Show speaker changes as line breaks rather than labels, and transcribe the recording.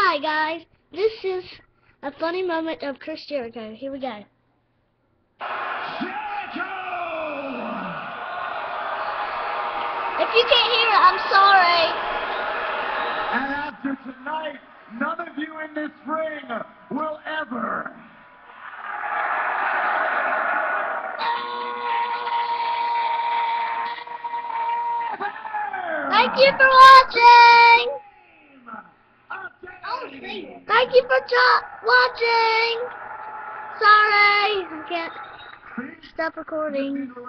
Hi guys, this is a funny moment of Chris Jericho. Here we go.
Jericho!
If you can't hear it, I'm sorry.
And after tonight, none of you in this ring will ever.
Thank you for watching. Thank you for watching. Sorry, I can't stop recording.